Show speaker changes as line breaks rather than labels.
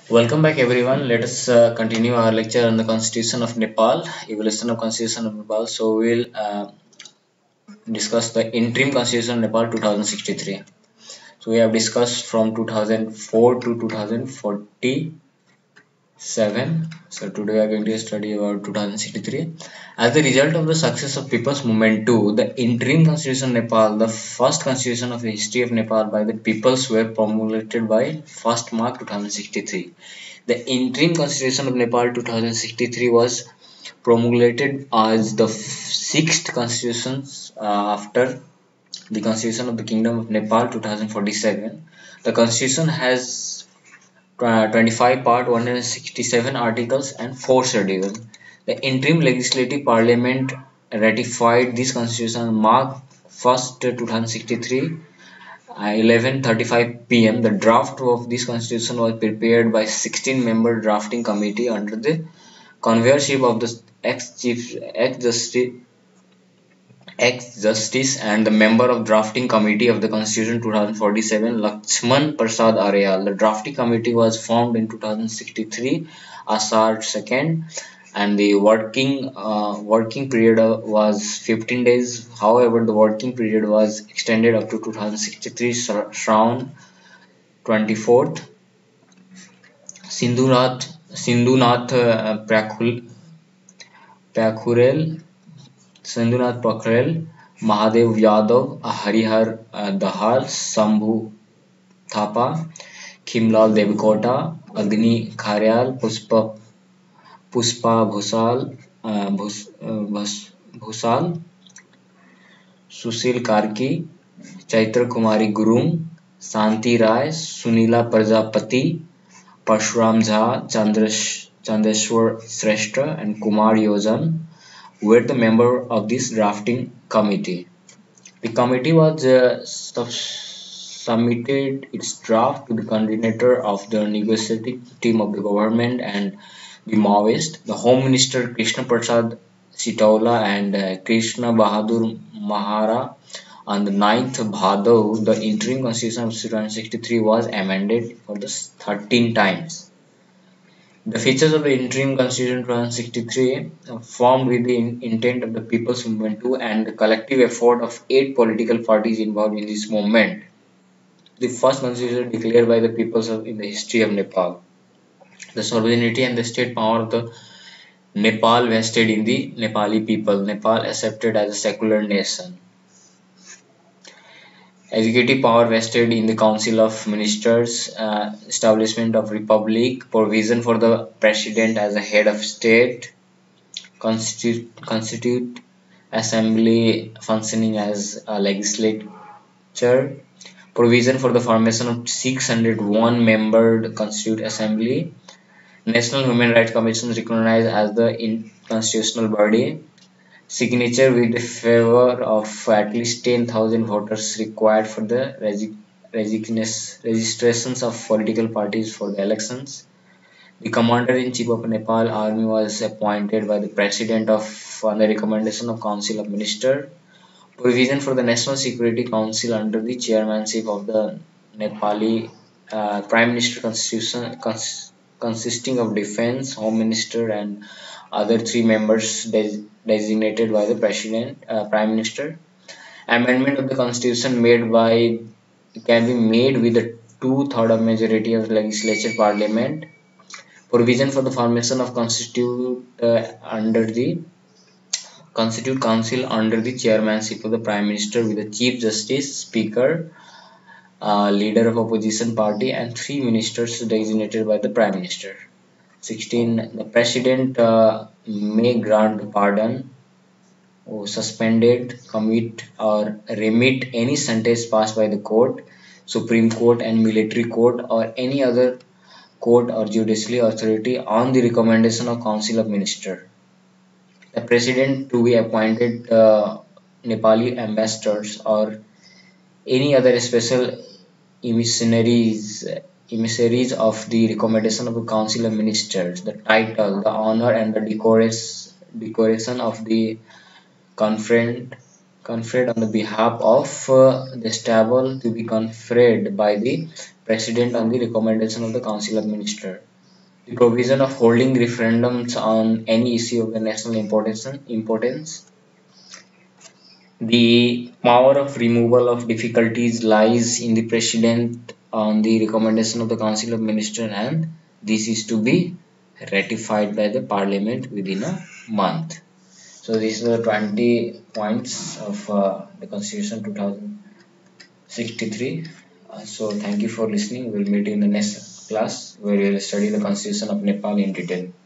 Welcome back everyone. Let us continue our lecture on the Constitution of Nepal, evolution of Constitution of Nepal. So we'll discuss the interim Constitution of Nepal 2063. So we have discussed from 2004 to 2047. So today we are going to study about 2063. As the result of the success of People's Movement 2, the interim Constitution of Nepal, the first constitution of the history of Nepal by the peoples, were promulgated by 1st March 2063. The interim constitution of Nepal 2063 was promulgated as the sixth constitution after the constitution of the Kingdom of Nepal 2047. The constitution has 25 part 167 articles and 4 schedules. The interim legislative parliament ratified this constitution on March 1st 2063 11:35 p.m. The draft of this constitution was prepared by 16-member drafting committee under the convoyship of the ex-justice and the member of drafting committee of the Constitution 2047 Lakshman Prasad Aryal. The drafting committee was formed in 2063 Asar 2nd and the working period was 15 days. However, the working period was extended up to 2063 Shravan 24th. Sindhunath Prakhurel, Mahadev Yadav, Harihar Dahal, Sambhu Thapa, Khimlal Devkota, Agni Kharyal, Puspa Bhusal, Sushil Karki, Chaitra Kumari Gurung, Santi Rai, Sunila Prajapati, Parshuram Jha, Chandeshwar Shrestha and Kumar Yojan were the member of this drafting committee. The committee was submitted its draft to the coordinator of the negotiating team of the government and the Maoist, the Home Minister Krishna Prasad Sitaula and Krishna Bahadur Mahara. On the 9th Bhadav, the interim constitution of 1963 was amended for the 13 times. The features of the interim constitution 1963 formed with the intent of the People's Movement 2 and the collective effort of 8 political parties involved in this movement. The first constitution declared by the peoples in the history of Nepal. The sovereignty and the state power of the Nepal vested in the Nepali people. Nepal accepted as a secular nation. Executive power vested in the Council of Ministers, establishment of republic, provision for the president as a head of state, constitute assembly functioning as a legislature, provision for the formation of 601 membered constitute assembly, National Human Rights Commission recognized as the constitutional body, signature with the favor of at least 10,000 voters required for the registrations of political parties for the elections. The commander-in-chief of Nepal army was appointed by the president on the recommendation of Council of Ministers. Provision for the National Security Council under the chairmanship of the Nepali Prime Minister Constitution consisting of Defense, Home Minister and other 3 members designated by the Prime Minister. Amendment of the Constitution can be made with a 2/3 majority of the legislature parliament. Provision for the formation of Constitute Council under the chairmanship of the Prime Minister with the Chief Justice, Speaker, leader of opposition party and 3 ministers designated by the Prime Minister. 16. The President may grant pardon or suspended, commit or remit any sentence passed by the court, Supreme Court and military court or any other court or judicial authority on the recommendation of Council of Ministers. The President to be appointed Nepali ambassadors or any other special emissaries of the recommendation of the Council of Ministers, the title, the honor and the decoration of the conferred on the behalf of the stable to be conferred by the President on the recommendation of the Council of Ministers. The provision of holding referendums on any issue of the national importance. The power of removal of difficulties lies in the President on the recommendation of the Council of Ministers, and this is to be ratified by the Parliament within a month. So these are the 20 points of the Constitution 2063. So thank you for listening. We'll meet in the next class where we will study the Constitution of Nepal in detail.